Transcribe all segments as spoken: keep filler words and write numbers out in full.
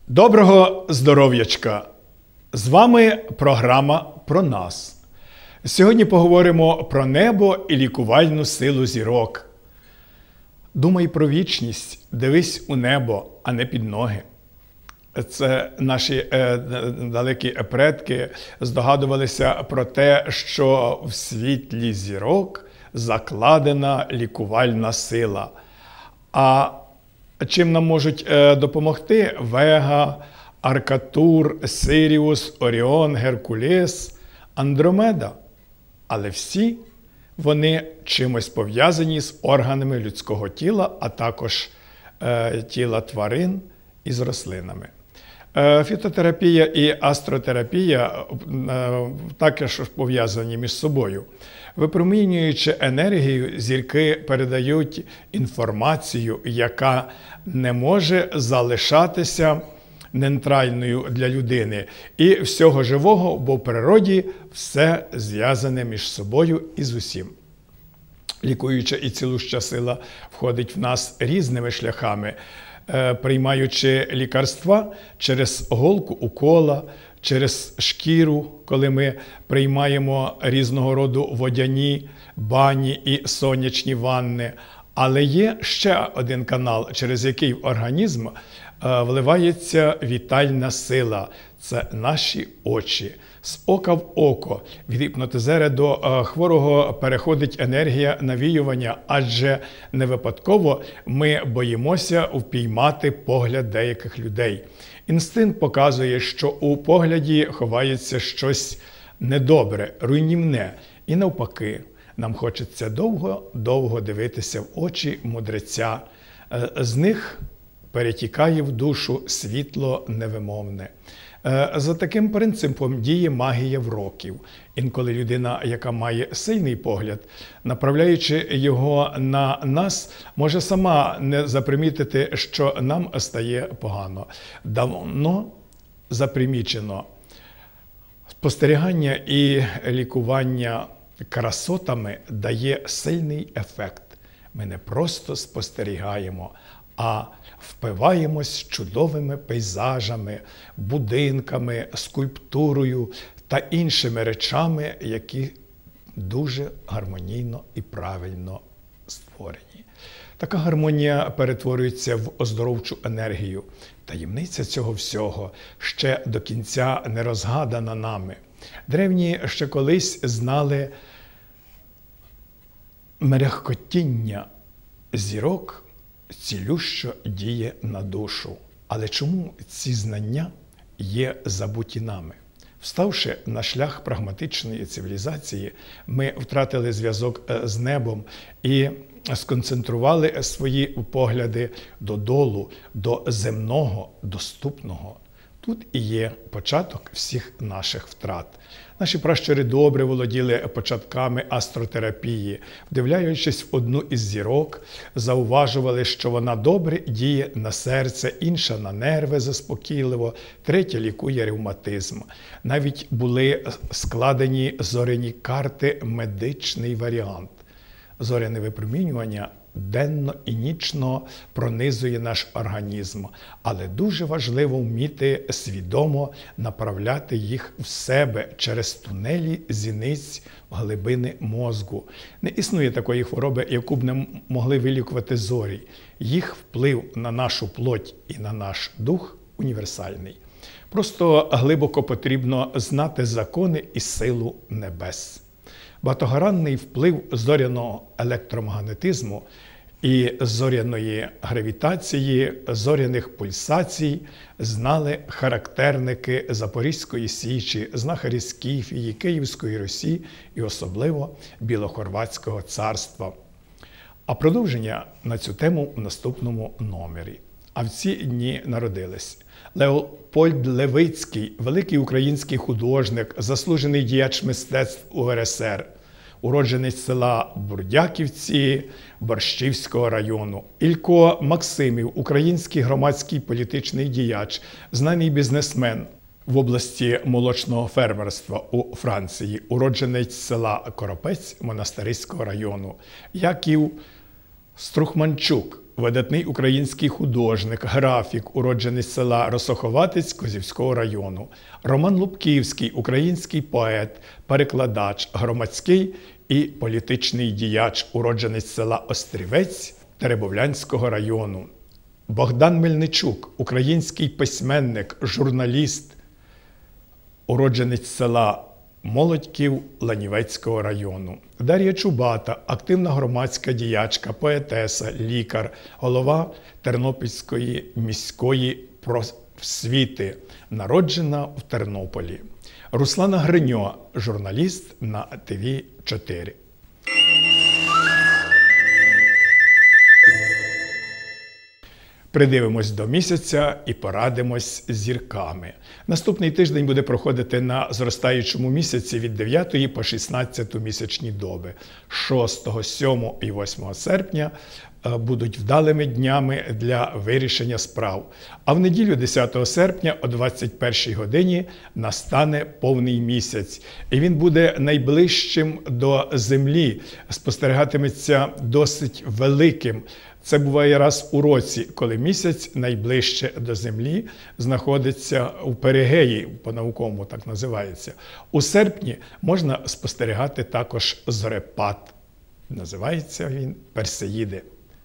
Доброго здоров'ячка! З вами програма «Про нас». Сьогодні поговоримо про небо і лікувальну силу зірок. Думай про вічність, дивись у небо, а не під ноги. Це наші е, далекі предки здогадувалися про те, що в світлі зірок закладена лікувальна сила. А чим нам можуть е, допомогти Вега, Аркатур, Сиріус, Оріон, Геркулес, Андромеда? Але всі вони чимось пов'язані з органами людського тіла, а також е, тіла тварин і з рослинами. Е, фітотерапія і астротерапія е, також пов'язані між собою. Випромінюючи енергію, зірки передають інформацію, яка не може залишатися нейтральною для людини і всього живого, бо в природі все зв'язане між собою і з усім. Лікуюча і цілюща сила входить в нас різними шляхами, приймаючи лікарства через голку укола, через шкіру, коли ми приймаємо різного роду водяні бані і сонячні ванни. Але є ще один канал, через який в організм вливається вітальна сила. Це наші очі. З ока в око від гіпнотизера до хворого переходить енергія навіювання, адже не випадково ми боїмося впіймати погляд деяких людей. Інстинкт показує, що у погляді ховається щось недобре, руйнівне. І навпаки, нам хочеться довго-довго дивитися в очі мудреця. З них перетікає в душу світло невимовне. За таким принципом діє магія вроків. Інколи людина, яка має сильний погляд, направляючи його на нас, може сама не запримітити, що нам стає погано. Давно запримічено. Спостерігання і лікування красотами дає сильний ефект. Ми не просто спостерігаємо, а впиваємось чудовими пейзажами, будинками, скульптурою та іншими речами, які дуже гармонійно і правильно створені. Така гармонія перетворюється в оздоровчу енергію. Таємниця цього всього ще до кінця не розгадана нами. Древні ще колись знали мерехкотіння зірок, цілющо діє на душу. Але чому ці знання є забуті нами? Вставши на шлях прагматичної цивілізації, ми втратили зв'язок з небом і сконцентрували свої погляди додолу, до земного, доступного. Тут і є початок всіх наших втрат. Наші пращури добре володіли початками астротерапії. Вдивляючись в одну із зірок, зауважували, що вона добре діє на серце, інша на нерви заспокійливо, третя лікує ревматизм. Навіть були складені зоряні карти «Медичний варіант». Зоряне випромінювання денно і нічно пронизує наш організм, але дуже важливо вміти свідомо направляти їх в себе через тунелі зіниць в глибини мозку. Не існує такої хвороби, яку б не могли вилікувати зорі. Їх вплив на нашу плоть і на наш дух універсальний. Просто глибоко потрібно знати закони і силу небес. Багатогранний вплив зоряного електромагнетизму і зоряної гравітації, зоряних пульсацій знали характерники Запорізької Січі, знахарі Скіфії, Київської Русі і особливо Білохорватського царства. А продовження на цю тему в наступному номері. А в ці дні народились Леопольд Левицький, великий український художник, заслужений діяч мистецтв У Ер Ес Ер, уродженець села Бурдяківці Борщівського району. Ілько Максимів, український громадський політичний діяч, знаний бізнесмен в області молочного фермерства у Франції, уродженець села Коропець Монастириського району. Яків Струхманчук, видатний український художник, графік, уродженець села Росоховатець Козівського району. Роман Лубківський, український поет, перекладач, громадський і політичний діяч, уродженець села Острівець Теребовлянського району. Богдан Мельничук, український письменник, журналіст, уродженець села Молодьків Ланівецького району. Дар'я Чубата, активна громадська діячка, поетеса, лікар, голова Тернопільської міської просвіти, народжена в Тернополі. Руслана Гриньо, журналіст на Т В чотири. Придивимось до місяця і порадимось з зірками. Наступний тиждень буде проходити на зростаючому місяці від дев'ятої по шістнадцяту місячні доби. шостого, сьомого і восьмого серпня будуть вдалими днями для вирішення справ. А в неділю десятого серпня о двадцять першій годині настане повний місяць. І він буде найближчим до землі, спостерігатиметься досить великим. Це буває раз у році, коли місяць найближче до землі знаходиться у перигеї, по-науковому так називається. У серпні можна спостерігати також зорепад. Називається він Персеїди.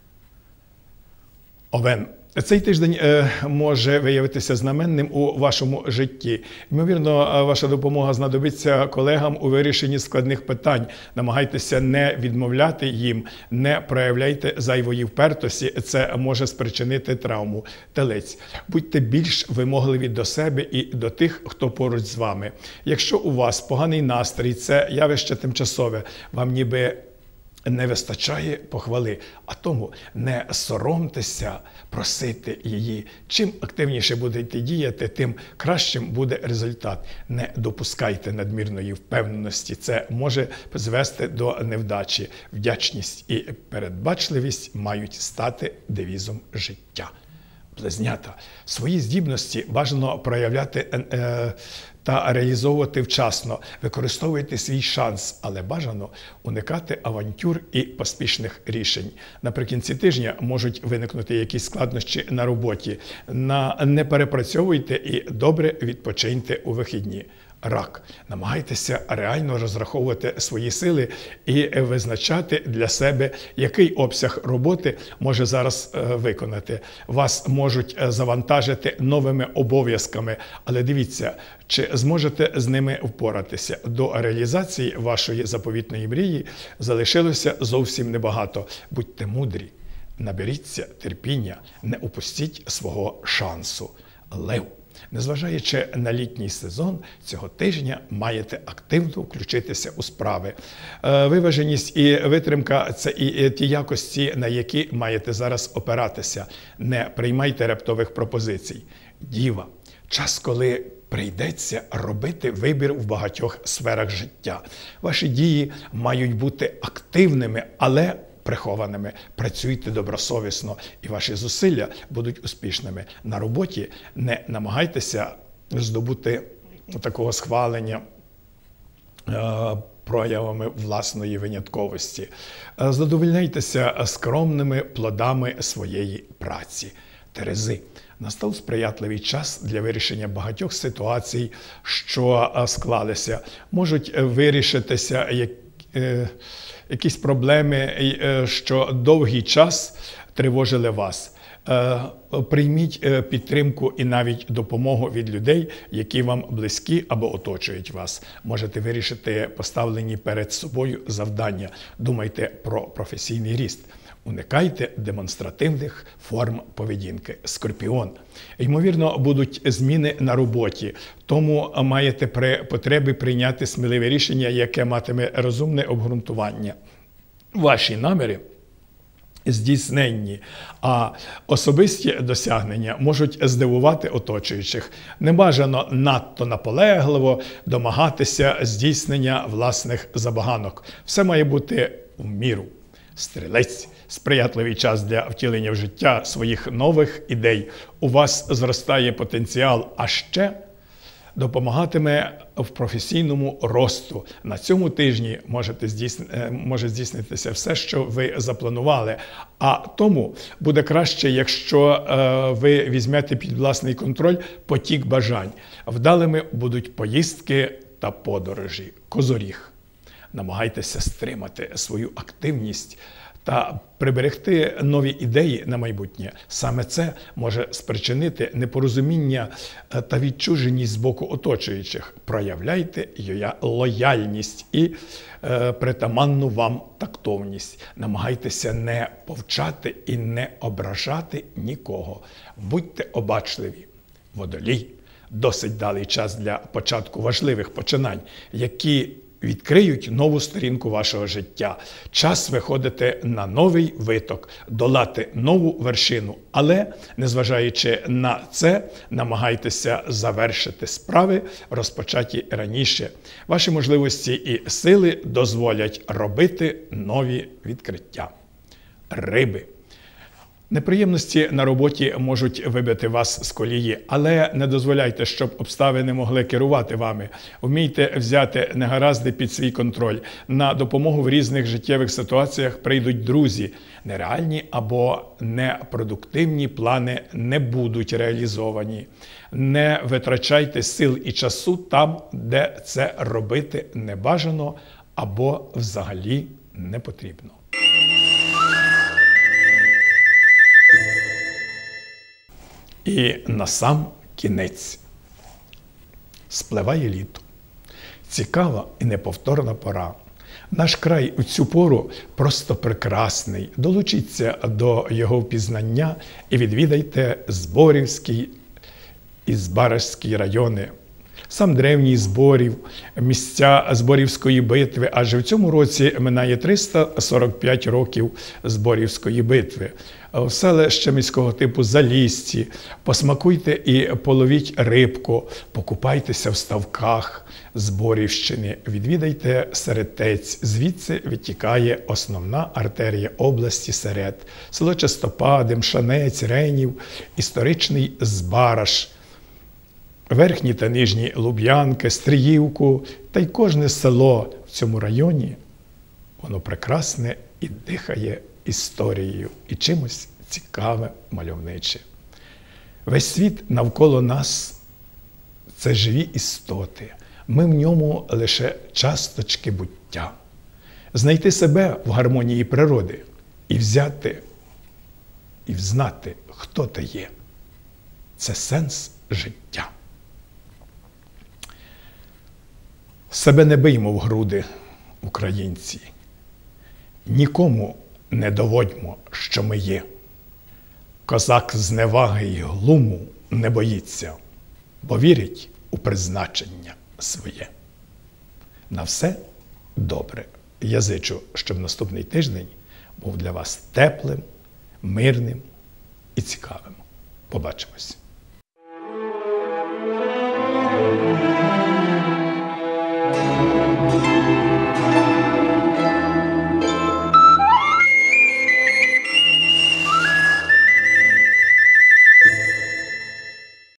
Овен. Цей тиждень е, може виявитися знаменним у вашому житті. Ймовірно, ваша допомога знадобиться колегам у вирішенні складних питань. Намагайтеся не відмовляти їм, не проявляйте зайвої впертості, це може спричинити травму. Телець. Будьте більш вимогливі до себе і до тих, хто поруч з вами. Якщо у вас поганий настрій, це явище тимчасове, вам ніби не вистачає похвали, а тому не соромтеся просити її. Чим активніше будете діяти, тим кращим буде результат. Не допускайте надмірної впевненості, це може звести до невдачі. Вдячність і передбачливість мають стати девізом життя. Близнята. Свої здібності бажано проявляти е, та реалізовувати вчасно. Використовуйте свій шанс, але бажано уникати авантюр і поспішних рішень. Наприкінці тижня можуть виникнути якісь складнощі на роботі. На, не перепрацьовуйте і добре відпочиньте у вихідні. Рак. Намагайтеся реально розраховувати свої сили і визначати для себе, який обсяг роботи може зараз виконати. Вас можуть завантажити новими обов'язками, але дивіться, чи зможете з ними впоратися. До реалізації вашої заповітної мрії залишилося зовсім небагато. Будьте мудрі, наберіться терпіння, не упустіть свого шансу. Лев. Незважаючи на літній сезон, цього тижня маєте активно включитися у справи. Виваженість і витримка – це і ті якості, на які маєте зараз опиратися. Не приймайте раптових пропозицій. Діва. Час, коли прийдеться робити вибір в багатьох сферах життя. Ваші дії мають бути активними, але прихованими. Працюйте добросовісно, і ваші зусилля будуть успішними. На роботі не намагайтеся здобути такого схвалення е, проявами власної винятковості. Задовольняйтеся скромними плодами своєї праці. Терези. Настав сприятливий час для вирішення багатьох ситуацій, що склалися. Можуть вирішитися як, е, якісь проблеми, що довгий час тривожили вас. Прийміть підтримку і навіть допомогу від людей, які вам близькі або оточують вас. Можете вирішити поставлені перед собою завдання. Думайте про професійний ріст. Уникайте демонстративних форм поведінки. Скорпіон. Ймовірно, будуть зміни на роботі, тому маєте при потребі прийняти сміливе рішення, яке матиме розумне обґрунтування. Ваші наміри здійсненні, а особисті досягнення можуть здивувати оточуючих. Не бажано надто наполегливо домагатися здійснення власних забаганок. Все має бути в міру. Стрілець. Сприятливий час для втілення в життя своїх нових ідей. У вас зростає потенціал, а ще допомагатиме в професійному росту. На цьому тижні можете здійсни... може здійснитися все, що ви запланували. А тому буде краще, якщо е, ви візьмете під власний контроль потік бажань. Вдалими будуть поїздки та подорожі. Козоріг. Намагайтеся стримати свою активність та приберегти нові ідеї на майбутнє. Саме це може спричинити непорозуміння та відчуженість з боку оточуючих. Проявляйте лояльність і е, притаманну вам тактовність. Намагайтеся не повчати і не ображати нікого. Будьте обачливі. Водолій. Досить далий час для початку важливих починань, які відкриють нову сторінку вашого життя. Час виходити на новий виток, долати нову вершину. Але, незважаючи на це, намагайтеся завершити справи, розпочаті раніше. Ваші можливості і сили дозволять робити нові відкриття. Риби. Неприємності на роботі можуть вибити вас з колії, але не дозволяйте, щоб обставини могли керувати вами. Вмійте взяти негаразди під свій контроль. На допомогу в різних життєвих ситуаціях прийдуть друзі. Нереальні або непродуктивні плани не будуть реалізовані. Не витрачайте сил і часу там, де це робити не бажано або взагалі не потрібно. І на сам кінець. Спливає літо. Цікава і неповторна пора. Наш край у цю пору просто прекрасний. Долучіться до його впізнання і відвідайте Зборівський і Збаражський райони. Сам древній Зборів, місця Зборівської битви, адже в цьому році минає триста сорок п'ять років Зборівської битви. В селище міського типу Залісці, посмакуйте і половіть рибку, покупайтеся в ставках Зборівщини, відвідайте Серетець, звідси витікає основна артерія області Серед, село Чистопади, Мшанець, Ренів, історичний Збараж, Верхні та Нижні Луб'янки, Стріївку, та й кожне село в цьому районі, воно прекрасне і дихає історією, і чимось цікаве, мальовниче. Весь світ навколо нас – це живі істоти. Ми в ньому лише часточки буття. Знайти себе в гармонії природи і взяти, і взнати, хто ти є. Це сенс життя. Себе не биймо в груди, українці. Нікому не доводьмо, що ми є. Козак зневаги й глуму не боїться, бо вірить у призначення своє. На все добре. Я зичу, щоб наступний тиждень був для вас теплим, мирним і цікавим. Побачимось.